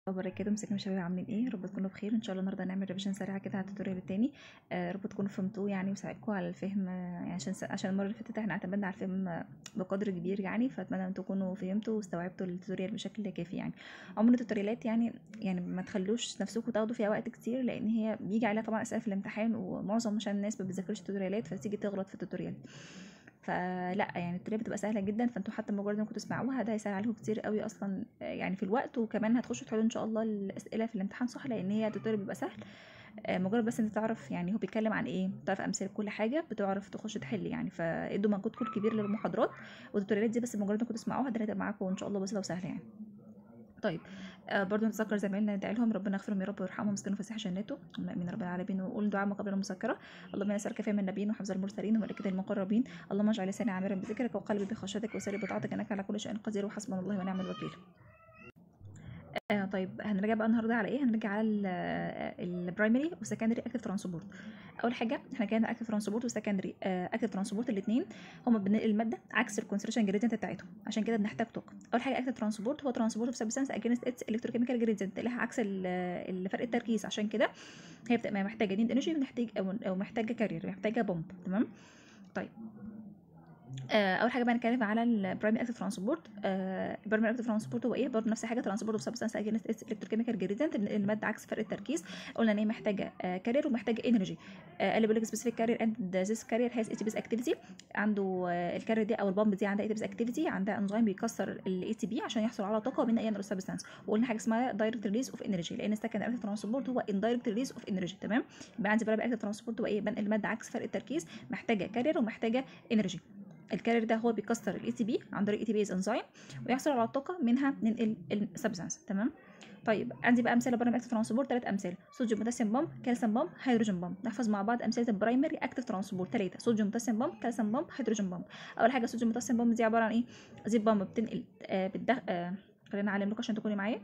وبركاته. مساكم يا شباب، عاملين ايه؟ رب تكونوا بخير. ان شاء الله النهارده هنعمل ريفيجن سريعه كده على التوتوريال التاني. رب تكونوا فهمتوه يعني وساعدكم على الفهم. يعني عشان المره اللي فاتت احنا اعتمدنا على الفهم بقدر كبير يعني، فاتمنى ان تكونوا فهمتوا واستوعبتوا التوتوريال بشكل كافي يعني. عموما التوتوريالات يعني ما تخلوش نفسكم تاخدوا فيها وقت كتير، لان هي بيجي عليها طبعا اسئله في الامتحان، ومعظم عشان الناس ما بتذاكرش التوتوريالات فتيجي تغلط في التوتوريال. فلا يعني الطريقه بتبقى سهله جدا، فانتوا حتى مجرد انكم تسمعوها ده هيسهل عليكم كتير قوي اصلا يعني في الوقت، وكمان هتخشوا تحلوا ان شاء الله الاسئله في الامتحان صح، لان هي التوتوريال بيبقى سهل. مجرد بس انت تعرف يعني هو بيتكلم عن ايه، تعرف امثله كل حاجه، بتعرف تخش تحل يعني. فادوا مجهودكم الكبير للمحاضرات، والتوتوريالات دي بس مجرد انكم تسمعوها ده هتبقى معاكم ان شاء الله بسيطه وسهله يعني. طيب برضو نتذكر زمايلنا ندعي لهم ربنا يغفرهم يا رب ويرحمهم ويسكنهم فسيح جناته، امين رب العالمين. ونقول دعاء ما قبل المذكره: اللهم نسالك فهم النبيين وحفظ المرسلين وملائكه المقربين، اللهم اجعل لساني عامرا بذكرك وقلبي بخشيتك وسري بطاعتك، انك على كل شيء قدير وحسبنا الله ونعم الوكيل. طيب هنراجع بقى النهارده على ايه؟ هنرجع على البرايمري والسكندري اكتيف ترانسبورت. اول حاجه احنا كان اكتيف ترانسبورت وسكندري اكتيف ترانسبورت الاثنين هما بننقل الماده عكس الكونسنتريشن جريدينت بتاعتهم، عشان كده بنحتاج طاقه. اول حاجه اكتيف ترانسبورت هو ترانسبورت اوف سبستانس اجينست اتس الكتروكيميكال جريدينت، لها عكس فرق التركيز، عشان كده هي بتبقى محتاجه نيد انرجي او محتاجه كارير، محتاجه بومب. تمام. طيب اول حاجه بقى نتكلم على البرايمري اكتيف ترانسبورت. البرايمري اكتيف ترانسبورت هو ايه؟ برضه نفس الحاجه، ترانسبورت اوف سبستانس اجينست اتس الكتروكيميكال جريدينت، الماده عكس فرق التركيز. قلنا ان هي محتاجه كارير ومحتاجه انرجي. قال بيقول لك سبيسيفيك كارير اند ذيس كارير هاز اي تي بي اكتيفيتي. عنده الكارير دي او البامب دي عندها اي تي بي اكتيفيتي، عندها انزيم بيكسر الاي تي بي عشان يحصل على طاقه من اي سبستانس. وقلنا حاجه اسمها دايركت ريليز اوف انرجي، لان السكند اكتيف ترانسبورت هو اندايركت ريليز اوف انرجي. تمام. يبقى عندي برايمري اكتيف ترانسبورت هو ايه؟ بنقل الماده عكس فرق التركيز، محتاجه كارير ومحتاجه انرجي. الكارير ده هو بيكسر الاي تي بي عن طريق اي تي بيز انزيم ويحصل على الطاقه منها ننقل السبستانس. تمام. طيب عندي بقى امثله برايمري اكتيف ترانسبورت، ثلاث امثله: صوديوم بوتاسيوم بامب، كالسيوم بامب، هيدروجين بامب. نحفظ مع بعض امثله البرايمري اكتيف ترانسبورت ثلاثه: صوديوم بوتاسيوم بامب، كالسيوم بامب، هيدروجين بامب. اول حاجه صوديوم بوتاسيوم بامب دي عباره عن ايه؟ دي بامب بتنقل خلينا اعلم لكم عشان تكوني معايا.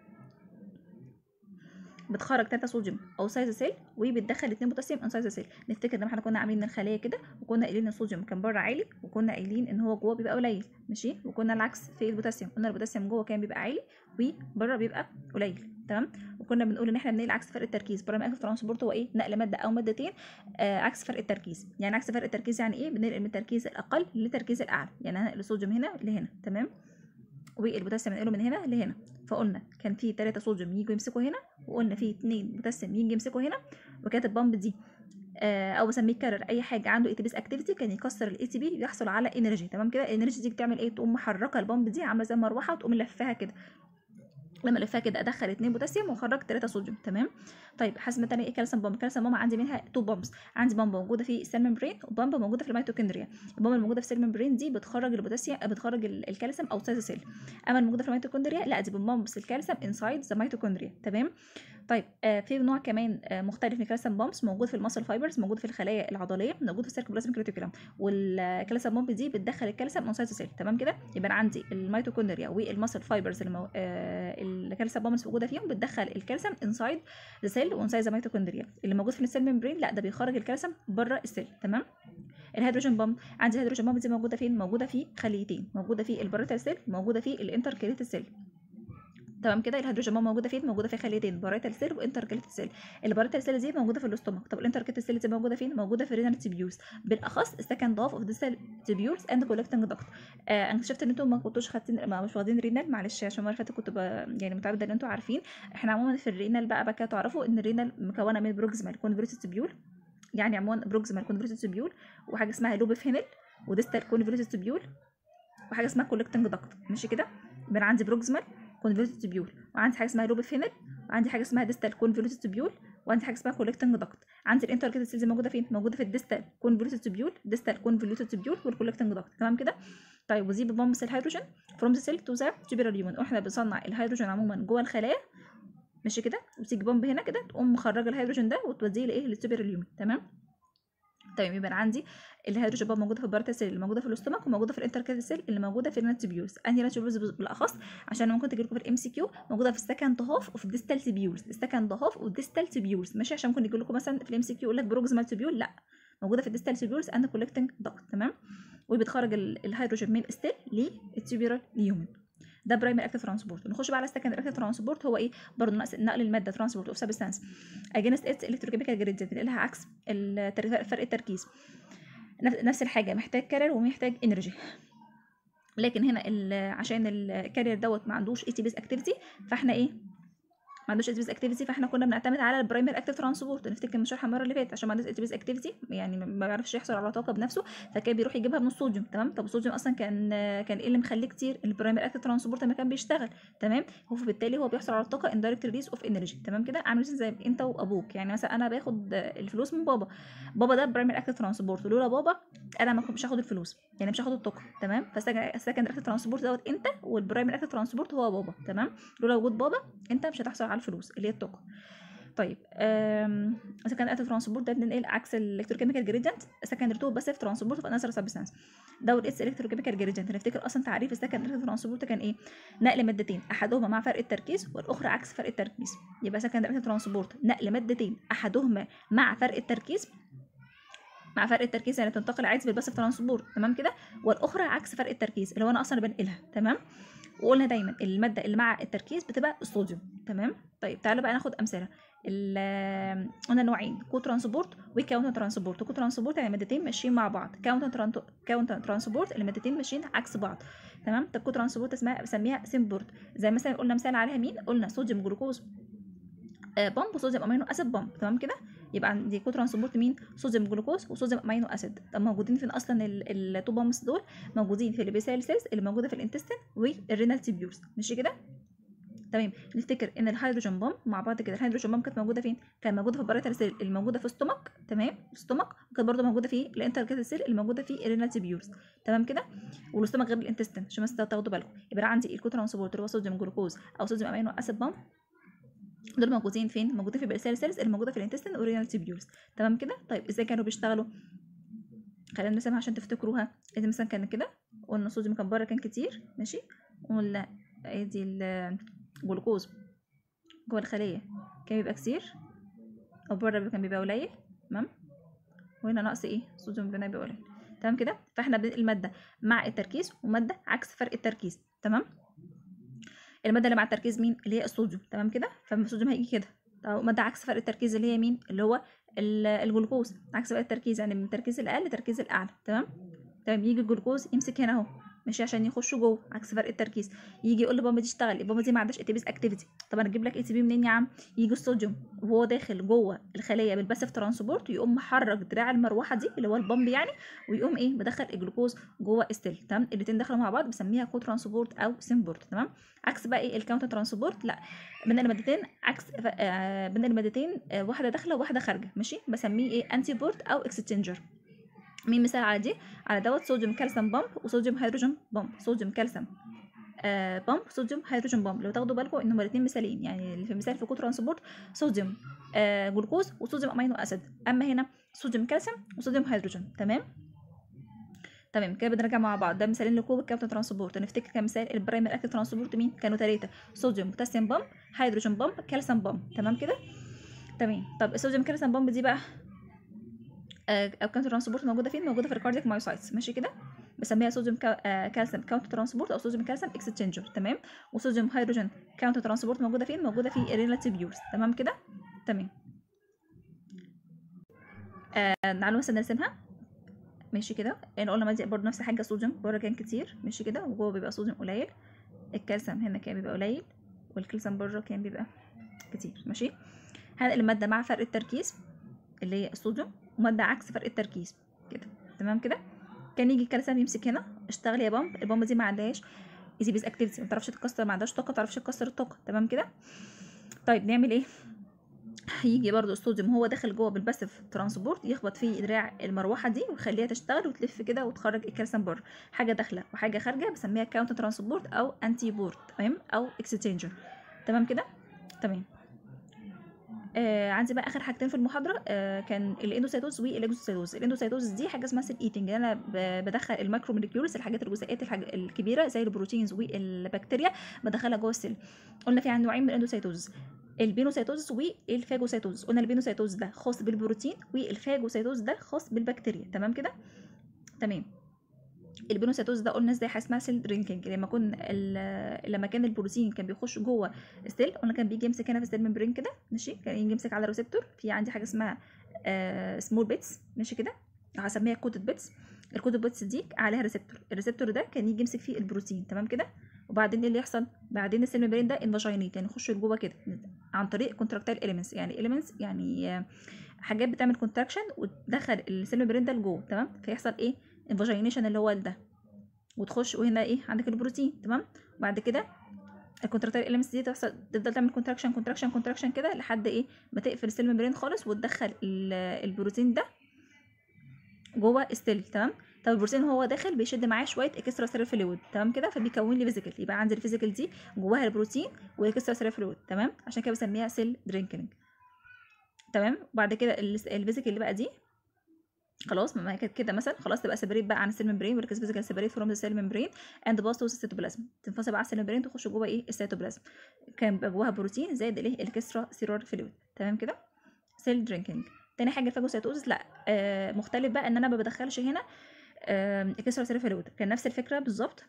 بتخرج 3 صوديوم اوسايد سيل وبتدخل 2 بوتاسيوم انسايد سيل. نفتكر لما احنا كنا عاملين الخليه كده، وكنا قايلين ان الصوديوم كان بره عالي، وكنا قايلين ان هو جوه بيبقى قليل، ماشي. وكنا العكس في البوتاسيوم، قلنا البوتاسيوم جوه كان بيبقى عالي وبره بيبقى قليل. تمام. وكنا بنقول ان احنا بننقل عكس فرق التركيز. برايمري اكتيف ترانسبورت هو ايه؟ نقل ماده او مادتين عكس فرق التركيز. يعني عكس فرق التركيز يعني ايه؟ بننقل من التركيز الاقل للتركيز الاعلى، يعني هنقل الصوديوم هنا لهنا. تمام. والبوتاسيوم ننقله من هنا لهنا. فقلنا كان في 3 صوديوم يجوا يمسكوا هنا، وقلنا في 2 بوتاسيوم يجي يمسكوا هنا. وكانت البامب دي او بسميه كارر، اي حاجه عنده اي تي بيس اكتيفيتي كان يكسر الاي تي بي يحصل على انرجي. تمام كده. الانرجي دي بتعمل ايه؟ تقوم محركه البامب دي عامله زي المروحه وتقوم لفها كده. لما الفها كده ادخل 2 بوتاسيوم واخرج 3 صوديوم. تمام. طيب حسب تاني ايه؟ كالسيوم بامب. كالسيوم بامب عندي منها 2 بامبس، عندي بامب موجوده في السيل ممبرين وبامب موجوده في الميتوكوندريا. البامب الموجوده في السيل ممبرين دي بتخرج البوتاسيوم، بتخرج الكالسيوم اوتسايد السيل. اما الموجوده في الميتوكوندريا لا، دي بامبس الكالسيوم انسايد ذا ميتوكوندريا. تمام. طيب في نوع كمان مختلف من الكالسيوم بامبس موجود في الماسل فايبرز، موجود في الخلايا العضليه، موجود في السيركوبلازميك ريتيكولم. والكالسيوم بامب دي بتدخل الكالسيوم انسايد السيل. تمام كده. يبقى انا عندي الميتوكوندريا والماسل فايبرز الكالسيوم بامبس موجوده فيهم بتدخل الكالسيوم انسايد ذا سيل وانسايد ذا ميتوكوندريا. اللي موجود في السيل ممبرين لا، ده بيخرج الكالسيوم بره السيل. تمام. الهيدروجين بامب، عندي الهيدروجين بامب دي موجوده فين؟ موجوده في خليتين، موجوده في الباريتال سيل، موجوده في الانتركريتال سيل. تمام كده. الهيدروجين بامب موجوده فين؟ موجوده في خليتين، باريتال سيل وانتركريتال سيل. الباريتال سيل دي موجوده في الاستومك. طب الانتركريتال سيل دي موجوده فين؟ موجوده في الرينال تيبيوس، بالاخص السكند هاف اوف ذا تيبيوس اند كولكتنج داكت. انا اكتشفت ان انتم ما كنتوش خدتين، مش واخدين رينال، معلش عشان المره اللي فاتت كنت يعني متعوده ان انتم عارفين. احنا عموما في الرينال بقى كده تعرفوا ان الرينال مكونه من بروكسيمال كونفوليوتد تيبيول، يعني عموما بروكسيمال كونفوليوتد تيبيول، وحاجه اسمها لوب فينل، وديستال كونفوليوتد تيبيول، وحاجه اسمها كولكتنج داكت. ماشي كده. يبقى انا عندي بروكسيمال كونفوليوتد تيبيول، وعندي حاجه اسمها لوب فينل، وعندي حاجه اسمها ديستال كونفوليوتد تيبيول، وعندي حاجه اسمها كولكتنج داكت. عندي الانتركيتال سيلز موجوده فين؟ موجوده في الديستال كونفوليوتد تيبيول، ديستال كونفوليوتد تيبيول والكولكتنج داكت. تمام كده. طيب ودي ببمبس الهيدروجين فروم ذا سيل تو ذا تيوبيرال يومن. واحنا بنصنع الهيدروجين عموما جوه الخلايا، ماشي كده. وتيجي بمب هنا كده تقوم مخرجه الهيدروجين ده وتوديه لايه؟ للتيوبيرال يومن. تمام. طيب يبقى انا عندي الهيدروجين بامب موجوده في الباريتال سيل، اللي موجوده في الاستومك، وموجوده في الانتركيتال سيل اللي موجوده في الناتيبيوس. انهي ناتيبيوس بالاخص؟ عشان ممكن تجي لكم في الام سي كيو، موجوده في السكند هاف اوف ديستال تيبيوس، السكند هاف اوف ديستال تيبيوس. ماشي. عشان ممكن يجي لكم مثلا في الام سي كيو يقول لك بروكسيمال تيبيول، لا، موجوده في الديستال تيبيوس اند كولكتنج داكت. تمام. وبتخرج الهيدروجين من السيل للتيوبيرال نيومن. ده برايمري اكتيف ترانسبورت. نخش بقى على السكندري اكتيف ترانسبورت، هو ايه برضه نقل الماده ترانسبورت اوف سبستانس اجينست اتس الكتروكيميكال جريدينت، لها عكس فرق التركيز. نفس الحاجه، محتاج كارير ومحتاج انرجي. لكن هنا عشان الكارير دوت ما عندوش اي تي بيز اكتيفيتي، فاحنا ايه ما عندوش اتش بيز اكتيفيتي، فاحنا كنا بنعتمد على البرايمري اكتيف ترانسبورت. نفتكر من شرح المره اللي فاتت، عشان ما عندوش اتش بيز اكتيفيتي يعني ما بيعرفش يحصل على طاقه بنفسه، فكان بيروح يجيبها من الصوديوم. تمام. طب الصوديوم اصلا كان ايه اللي مخليه كتير؟ البرايمري اكتيف ترانسبورت لما كان بيشتغل. تمام. فبالتالي هو بيحصل على الطاقه اندايركت ريليز اوف انرجي. تمام كده. عامل زي انت وابوك، يعني مثلا انا باخد الفلوس من بابا، بابا ده برايمري اكتيف ترانسبورت، لولا بابا انا ما كنتش هاخد الفلوس، يعني مش هاخد الطاقه. تمام. فالسكندري اكتيف ترانسبورت دوت انت، والبرايمري اكتيف ترانسبورت هو بابا. تمام. لولا وجود بابا انت مش هتحصل على الفلوس اللي هي الطاقه. طيب سكند اكتيف ترانسبورت ده بننقل عكس الالكتروكيميكال جريدينت. سكندري تو باسيف ترانسبورت اوف انذر سبستانس، دوت اتس الكتروكيميكال جريدينت. نفتكر اصلا تعريف السكند اكتيف ترانسبورت كان ايه؟ نقل مادتين احدهما مع فرق التركيز والاخرى عكس فرق التركيز. يبقى سكند اكتيف ترانسبورت نقل مادتين احدهما مع فرق التركيز، مع فرق التركيز يعني تنتقل عادي بالباسيف ترانسبورت. تمام كده. والاخرى عكس فرق التركيز اللي هو انا اصلا بنقلها. تمام. وقلنا دايما الماده اللي مع التركيز بتبقى الصوديوم. تمام. طيب تعالوا بقى ناخد امثله. قلنا نوعين، كو ترانسبورت وكاونتر ترانسبورت. كو ترانسبورت يعني مادتين ماشيين مع بعض، كاونتر ترانسبورت اللي مادتين ماشيين عكس بعض. تمام. طب كو ترانسبورت بسميها سيمبورت، زي مثلا قلنا مثال عليها مين؟ قلنا صوديوم جلوكوز بامب وصوديوم امينو اسيد بامب. تمام كده. يبقى عندي كو ترانسبورت مين؟ صوديوم جلوكوز وصوديوم امينو اسيد. طب موجودين فين اصلا التو بامبس دول؟ موجودين في البيسال سيلز اللي موجوده في الانتستين والرينال تيبيولز. ماشي كده. تمام. نفتكر ان الهيدروجين بامب مع بعض كده، الهيدروجين بامب كانت موجوده فين؟ كانت موجوده في الباريتال سيل اللي موجوده في الستومك. تمام. الستومك. وكانت برده موجوده في الانتركاتال سيل اللي موجوده في الرينال تيبيولز. تمام كده. والستومك غير الانتستين عشان بس تاخدوا بالكم. يبقى عندي الكو ترانسبورت اللي هو صوديوم جلوكوز او صوديوم امينو اسيد بامب، دول موجودين فين؟ موجودين في البيسال سيلز اللي موجوده في الانتستين والرينال تيبيولز. تمام كده. طيب ازاي كانوا بيشتغلوا؟ خلينا نرسمها عشان تفتكروها. ادي مثلا كان كده، قلنا الصوديوم كان بره كان كتير. ماشي. قلنا ادي الجلوكوز جوه الخليه كان بيبقى كتير، او بره كان بيبقى قليل. تمام. وهنا نقص ايه؟ الصوديوم بيبقى قليل. تمام كده. فاحنا بننقل ماده مع التركيز وماده عكس فرق التركيز. تمام. الماده اللي مع التركيز مين؟ اللي هي الصوديوم. تمام كده. فالصوديوم هيجي كده. طب ماده عكس فرق التركيز اللي هي مين؟ اللي هو الجلوكوز. عكس فرق التركيز يعني من التركيز الاقل للتركيز الاعلى. تمام. تمام. يجي الجلوكوز يمسك هنا اهو، ماشي، عشان يخشوا جوه عكس فرق التركيز. يجي يقول البامب دي اشتغل، البامب دي ما عندهاش اي تي بيز اكتيفيتي. طب انا اجيب لك اي تي بي منين يا عم؟ يجي الصوديوم وهو داخل جوه الخليه بالباسيف ترانسبورت، يقوم محرك دراع المروحه دي اللي هو البامب يعني، ويقوم ايه؟ مدخل الجلوكوز جوه الستيل. تمام. الاثنين دخلوا مع بعض بسميها كو ترانسبورت او سيمبورت. تمام. عكس بقى ايه؟ الكاونتر ترانسبورت، لا، بنقل مادتين عكس بنقل مادتين واحده داخله وواحده خارجه. ماشي. بسميه ايه؟ انتي بورت او اكستشينجر. مين مثال على دي؟ على دوت صوديوم كالسيوم بامب وصوديوم هيدروجين بامب. صوديوم كالسيوم بامب، صوديوم هيدروجين بامب. لو تاخدوا بالكم ان هما الاثنين مثالين، يعني اللي في مثال في كو ترانسبورت صوديوم جلوكوز وصوديوم امينو اسيد، اما هنا صوديوم كالسيوم وصوديوم هيدروجين. تمام. تمام كده. بنرجع مع بعض. ده مثالين لكوب الكابتن ترانسبورت. نفتكر كمثال البرايمري اكتيف ترانسبورت مين؟ كانوا 3، صوديوم بوتاسيوم بامب، هيدروجين بامب، كالسيوم بامب. تمام كده. تمام. طب الصوديوم كالسيوم بامب دي بقى كاونتر ترانسبورت موجوده فين؟ موجوده في الكاردياك مايوسايتس. ماشي كده. بسميها صوديوم كالسيوم كاونتر ترانسبورت او صوديوم كالسيوم اكستشينجر. تمام. وصوديوم هيدروجين كاونتر ترانسبورت موجوده فين؟ موجوده في الرينال تيبيولز. تمام كده. تمام. تعالوا مثلا نرسمها. ماشي كده. يعني قلنا مادي برضه نفس الحاجه، صوديوم بره كان كتير. ماشي كده. وجوه بيبقى صوديوم قليل. الكالسيوم هنا كان بيبقى قليل، والكالسيوم بره كان بيبقى كتير. ماشي. هنقل الماده مع فرق التركيز اللي هي الصوديوم، وماده عكس فرق التركيز كده. تمام كده. كان يجي الكالسيوم يمسك هنا، اشتغل يا بامب. البامب دي ما عندهاش ايزي بيز اكتيفيتي، ما تعرفش تكسر، ما عندهاش طاقه، ما تعرفش تكسر الطاقه. تمام كده. طيب نعمل ايه؟ هيجي برضو الصوديوم هو داخل جوه بالباسيف ترانسبورت، يخبط في دراع المروحه دي ويخليها تشتغل وتلف كده وتخرج الكالسيوم بره. حاجه داخله وحاجه خارجه بسميها كاونتر ترانسبورت او انتي بورت. تمام. او اكستشينجر. تمام كده. تمام. عندي بقى اخر حاجتين في المحاضره كان الاندوسيتوز والاكزوسيتوز. الاندوسيتوز دي حاجه اسمها سيل ايتنج، انا بدخل المايكرو موليكيولز، الحاجات الجزيئات الكبيره زي البروتينز والبكتيريا، بدخلها جوه السيل. قلنا في عندنا نوعين من الاندوسيتوز، البينوسيتوز والفاجوسيتوز. قلنا البينوسيتوز ده خاص بالبروتين، والفاجوسيتوز ده خاص بالبكتيريا. تمام كده. تمام. البينوسيتوز ده قلنا ازاي حاجه اسمها سيل درينكينج، لما كان البروتين كان بيخش جوه السيل، قلنا كان بيجي يمسك هنا في السيل ممبرين كده ماشي، كان يجي يمسك على ريسبتور، في عندي حاجه اسمها سمول بيتس ماشي كده، هسميها كودد بيتس. الكودد بيتس دي عليها ريسبتور، الريسبتور ده كان يجي يمسك فيه البروتين تمام كده. وبعدين ايه اللي يحصل؟ بعدين السيل ممبرين ده انفاجينيت، يعني يخش لجوه كده عن طريق كونتراكتايل اليمنتس، يعني اليمنتس يعني حاجات بتعمل كونتراكشن وتدخل السيل ممبرين ده لجوه تمام، فيحصل ايه؟ انفاجينيشن اللي هو ده، وتخش وهنا ايه عندك البروتين تمام. وبعد كده الكونتراكتايل اليمنتس دي تفضل تعمل كونتراكشن كونتراكشن كونتراكشن كده لحد ايه ما تقفل السيل ممبرين خالص وتدخل البروتين ده جوه السيل تمام. طب البروتين وهو داخل بيشد معاه شويه اكسترا سيلر فلويد تمام كده، فبيكون لي فيزيكال، يبقى عندي الفيزيكال دي جواها البروتين واكسترا سيلر فلويد تمام، عشان كده بسميها سيل درينكينج تمام. وبعد كده الفيزيكال اللي بقى دي خلاص ما كانت كده مثلا، خلاص تبقى سيبريت بقى عن السيل ممبرين، وركز فيزيكال سيبريت فروم ذا سيل ممبرين اند باس تو السيتوبلازم، تنفصل بقى على السيل ممبرين تخش جوه ايه السيتوبلازم، كان بيبقى جواها بروتين زائد الايه الاكسترا سيلولار فلويد تمام كده. سيل درينكينج. تاني حاجه الفاجوسيتوزس، لا مختلف بقى ان انا ما بدخلش هنا اكسترا سيلولار فلويد، كان نفس الفكره بالظبط.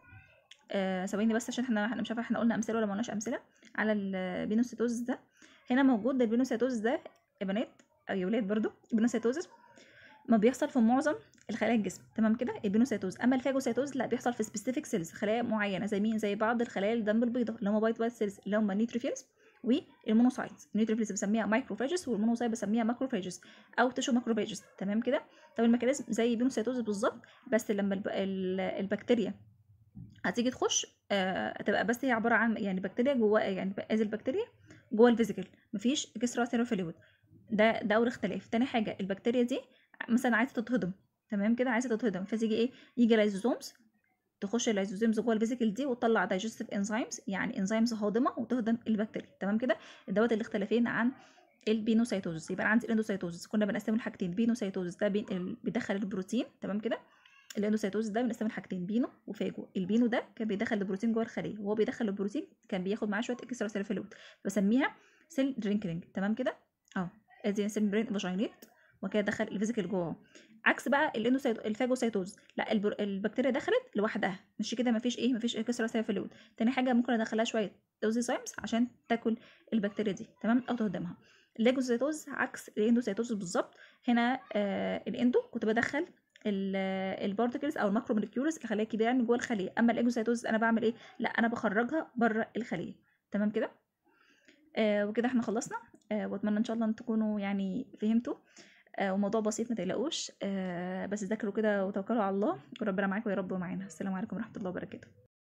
ثواني بس عشان احنا مش عارفه احنا قلنا امثله ولا ما قلناش امثله على البينوسيتوزس ده. هنا موجود البينوسيتوزس ده يا بنات او يا ولاد برضو، البينوسيتوزس ما بيحصل في معظم الخلايا الجسم تمام كده البينوسيتوز. اما الفاجوسيتوز لا بيحصل في سبيسيفيك سيلز، خلايا معينه زي مين؟ زي بعض الخلايا الدم البيضاء اللي هم بايت بايت سيلز اللي هم النيوتروفيلز والمونوسايتس. النيوتروفيلز بسميها مايكروفاجس والمونوسايت بسميها ماكروفاجس او تيشو ماكروفاجس تمام كده. طب الميكانيزم زي البينوسيتوز بالظبط، بس لما البكتيريا هتيجي تخش تبقى بس هي عباره عن يعني بكتيريا جوه، يعني از البكتيريا جوه الفيزيكال، مفيش اكسترا سيلولار فلويد. ده اول اختلاف. تاني حاجه البكتيريا دي مثلا عايزه تتهضم تمام كده، عايزه تتهضم، فتيجي ايه؟ يجي لايزوزومز تخش اللايزوزومز جوه الفيزيكال دي وتطلع دايجستيف انزيمز، يعني انزيمز هاضمه وتهضم البكتيريا تمام كده. دوت الاختلافين عن البينوسايتوزس. يبقى عندي الاندوسايتوزس كنا بنقسمه لحاجتين، بينوسايتوزس ده بيدخل البروتين تمام كده، الاندوسايتوزس ده بنقسمه لحاجتين بينو وفاجو. البينو ده كان بيدخل البروتين جوه الخليه، وهو بيدخل البروتين كان بياخد معاه شويه اكسترا سيل فلويد، بسميها سيل درينكينج تمام كده. ادي سيل برين فاجينيت وكده دخل الفيزيكال جوه. عكس بقى الفاجوسايتوز، لا البكتيريا دخلت لوحدها مش كده، مفيش ايه، مفيش اكسترا سيل فلويد. تاني حاجه ممكن ادخلها شويه دوزيسايمز عشان تاكل البكتيريا دي تمام او تهضمها. الليجوسايتوز عكس الاندوسايتوز بالظبط. هنا الاندو كنت بدخل البارتكلز او الماكرو موليكيولز الخلايا الكبيره يعني جوه الخليه، اما الاكزوسايتوز انا بعمل ايه؟ لا انا بخرجها بره الخليه تمام كده. وكده احنا خلصنا. واتمنى ان شاء الله ان تكونوا يعني فهمتوا. وموضوع بسيط ما تقلقوش، بس ذاكروا كده وتوكلوا على الله وربنا معاكم يا رب ومعانا. السلام عليكم ورحمه الله وبركاته.